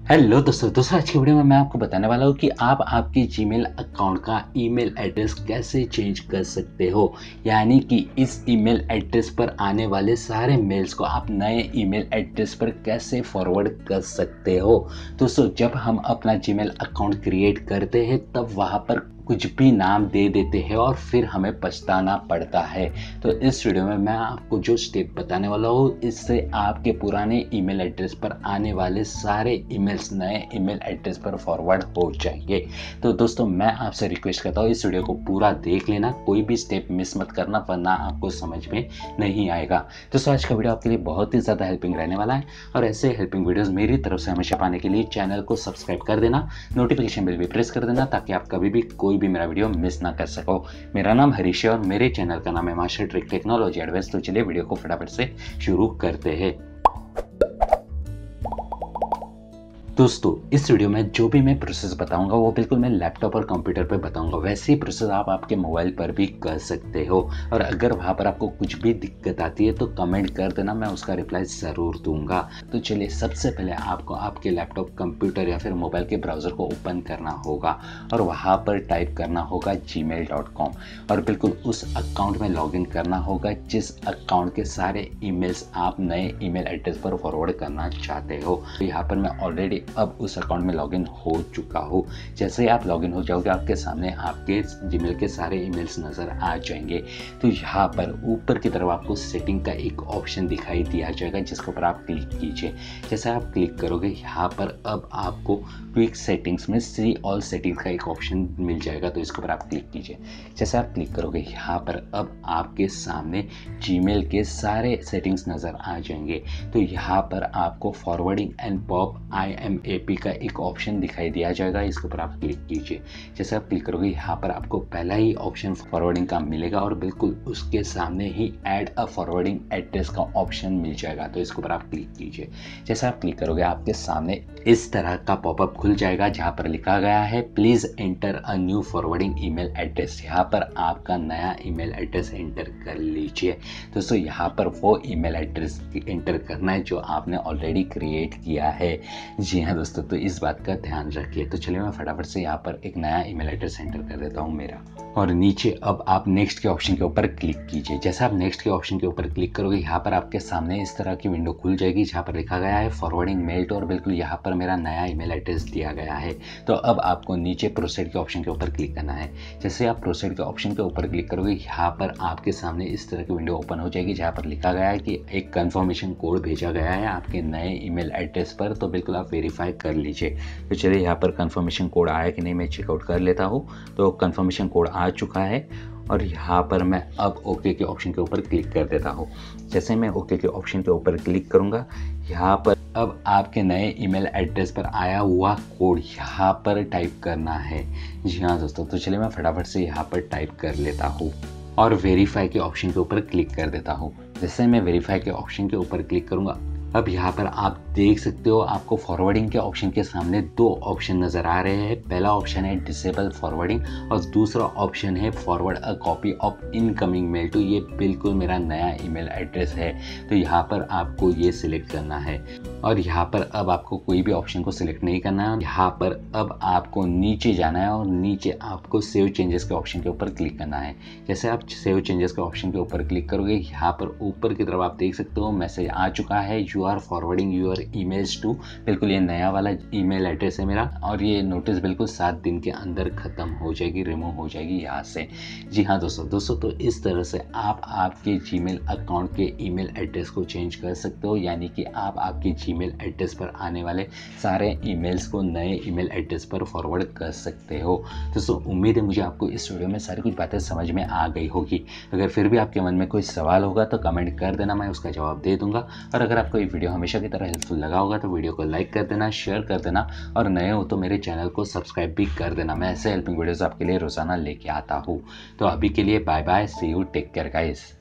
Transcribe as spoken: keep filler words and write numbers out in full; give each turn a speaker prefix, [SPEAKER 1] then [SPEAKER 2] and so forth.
[SPEAKER 1] Hello दोस्तों दोस्तों आज की वीडियो में मैं आपको बताने वाला हूँ कि आप आपके जीमेल अकाउंट का ईमेल एड्रेस कैसे चेंज कर सकते हो। यानी कि इस ईमेल एड्रेस पर आने वाले सारे मेल्स को आप नए ईमेल एड्रेस पर कैसे फॉरवर्ड कर सकते हो। दोस्तों जब हम अपना जीमेल अकाउंट क्रिएट करते हैं तब वहाँ पर कुछ भी नाम दे देते हैं और फिर हमें पछताना पड़ता है। तो इस वीडियो में मैं आपको जो स्टेप बताने वाला हूँ इससे आपके पुराने ईमेल एड्रेस पर आने वाले सारे ईमेल्स नए ईमेल एड्रेस पर फॉरवर्ड हो जाएंगे। तो दोस्तों मैं आपसे रिक्वेस्ट करता हूँ इस वीडियो को पूरा देख लेना, कोई भी स्टेप मिस मत करना वरना आपको समझ में नहीं आएगा। दोस्तों आज का वीडियो आपके लिए बहुत ही ज़्यादा हेल्पिंग रहने वाला है और ऐसे हेल्पिंग वीडियोज़ मेरी तरफ से हमेशा पाने के लिए चैनल को सब्सक्राइब कर देना, नोटिफिकेशन बेल भी प्रेस कर देना ताकि आप कभी भी कोई भी मेरा वीडियो मिस ना कर सको। मेरा नाम हरीश है और मेरे चैनल का नाम है मास्टर ट्रिक टेक्नोलॉजी एडवाइस। तो चलिए वीडियो को फटाफट से शुरू करते हैं। दोस्तों इस वीडियो में जो भी मैं प्रोसेस बताऊंगा वो बिल्कुल मैं लैपटॉप और कंप्यूटर पे बताऊंगा, वैसे ही प्रोसेस आप आपके मोबाइल पर भी कर सकते हो। और अगर वहाँ पर आपको कुछ भी दिक्कत आती है तो कमेंट कर देना, मैं उसका रिप्लाई ज़रूर दूंगा। तो चलिए सबसे पहले आपको आपके लैपटॉप, कंप्यूटर या फिर मोबाइल के ब्राउज़र को ओपन करना होगा और वहाँ पर टाइप करना होगा जी मेल डॉट कॉम और बिल्कुल उस अकाउंट में लॉगिन करना होगा जिस अकाउंट के सारे ईमेल्स आप नए ईमेल एड्रेस पर फॉरवर्ड करना चाहते हो। तो यहाँ पर मैं ऑलरेडी अब उस अकाउंट में लॉगिन हो चुका हूँ। जैसे ही आप लॉगिन हो जाओगे आपके सामने आपके जीमेल के सारे ईमेल्स नज़र आ जाएंगे। तो यहाँ पर ऊपर की तरफ आपको सेटिंग का एक ऑप्शन दिखाई दिया जाएगा जिसके ऊपर आप क्लिक कीजिए। जैसे आप क्लिक करोगे यहाँ पर अब आपको क्विक सेटिंग्स में सी ऑल सेटिंग्स का एक ऑप्शन मिल जाएगा, तो इसके ऊपर आप क्लिक कीजिए। जैसे आप क्लिक करोगे यहाँ पर अब आपके सामने जीमेल के सारे सेटिंग्स नज़र आ जाएंगे। तो यहाँ पर आपको forwarding and POP I M A P का एक ऑप्शन दिखाई दिया जाएगा, इसके ऊपर आप क्लिक कीजिए। जैसे आप क्लिक करोगे यहाँ पर आपको पहला ही ऑप्शन फॉरवर्डिंग का मिलेगा और बिल्कुल उसके सामने ही ऐड अ फॉरवर्डिंग एड्रेस का ऑप्शन मिल जाएगा, तो इसके ऊपर आप क्लिक कीजिए। जैसे आप क्लिक करोगे आपके सामने इस तरह का पॉपअप खुल जाएगा जहाँ पर लिखा गया है please enter a new forwarding email address. यहाँ पर आपका नया ईमेल एड्रेस एंटर कर लीजिए। दोस्तों यहाँ पर वो ईमेल एड्रेस एंटर करना है जो आपने ऑलरेडी क्रिएट किया है। जी हाँ दोस्तों, तो इस बात का ध्यान रखिए। तो चलिए मैं फटाफट से यहाँ पर एक नया ईमेल एड्रेस एंटर कर देता हूँ मेरा, और नीचे अब आप नेक्स्ट के ऑप्शन के ऊपर क्लिक कीजिए। जैसे आप नेक्स्ट के ऑप्शन के ऊपर क्लिक करोगे यहाँ पर आपके सामने इस तरह की विंडो खुल जाएगी जहाँ पर लिखा गया है फॉरवर्डिंग मेल टू और बिल्कुल यहाँ पर मेरा नया ईमेल एड्रेस दिया गया है। तो अब आपको नीचे प्रोसीड के ऑप्शन के ऊपर क्लिक करना है। जैसे आप प्रोसीड के ऑप्शन के ऊपर क्लिक करोगे यहाँ पर आपके सामने इस तरह की विंडो ओपन हो जाएगी जहाँ पर लिखा गया है कि एक कंफर्मेशन कोड भेजा गया है आपके नए ईमेल एड्रेस पर, तो बिल्कुल आप वेरीफाई कर लीजिए। तो चलिए यहाँ पर कंफर्मेशन कोड आया कि नहीं मैं चेकआउट कर लेता हूँ। तो कंफर्मेशन कोड आ चुका है और यहाँ पर मैं अब ओके के ऑप्शन के ऊपर क्लिक कर देता हूँ। जैसे मैं ओके के ऑप्शन के ऊपर क्लिक करूँगा यहाँ पर अब आपके नए ईमेल एड्रेस पर आया हुआ कोड यहाँ पर टाइप करना है। जी हाँ दोस्तों, तो चलिए मैं फटाफट से यहाँ पर टाइप कर लेता हूँ और वेरीफाई के ऑप्शन के ऊपर क्लिक कर देता हूँ। जैसे मैं वेरीफाई के ऑप्शन के ऊपर क्लिक करूँगा अब यहाँ पर आप देख सकते हो आपको फॉरवर्डिंग के ऑप्शन के सामने दो ऑप्शन नज़र आ रहे हैं। पहला ऑप्शन है डिसेबल फॉरवर्डिंग और दूसरा ऑप्शन है forward a copy of incoming mail to. ये बिल्कुल मेरा नया ईमेल एड्रेस है, तो यहाँ पर आपको ये सिलेक्ट करना है और यहाँ पर अब आपको कोई भी ऑप्शन को सिलेक्ट नहीं करना है। यहाँ पर अब आपको नीचे जाना है और नीचे आपको सेव चेंजेस के ऑप्शन के ऊपर क्लिक करना है। जैसे आप सेव चेंजेस के ऑप्शन के ऊपर क्लिक करोगे यहाँ पर ऊपर की तरफ आप देख सकते हो मैसेज आ चुका है you are forwarding your emails to. बिल्कुल ये नया वाला ईमेल एड्रेस है मेरा और ये नोटिस बिल्कुल सात दिन के अंदर खत्म हो जाएगी, रिमूव हो जाएगी यहाँ से। जी हाँ दोस्तों दोस्तों तो इस तरह से आप आपके जीमेल अकाउंट के ईमेल एड्रेस को चेंज कर सकते हो, यानी कि आप आपके जीमेल एड्रेस पर आने वाले सारे ईमेल्स को नए ईमेल एड्रेस पर फॉरवर्ड कर सकते हो। दोस्तों उम्मीद है मुझे आपको इस वीडियो में सारी कुछ बातें समझ में आ गई होगी। अगर फिर भी आपके मन में कोई सवाल होगा तो कमेंट कर देना, मैं उसका जवाब दे दूंगा। और अगर आपको ये वीडियो हमेशा की तरह हेल्पफुल लगा होगा तो वीडियो को लाइक कर देना, शेयर कर देना और नए हो तो मेरे चैनल को सब्सक्राइब भी कर देना। मैं ऐसे हेल्पिंग वीडियोस आपके लिए रोजाना लेके आता हूँ। तो अभी के लिए bye bye, see you, take care guys.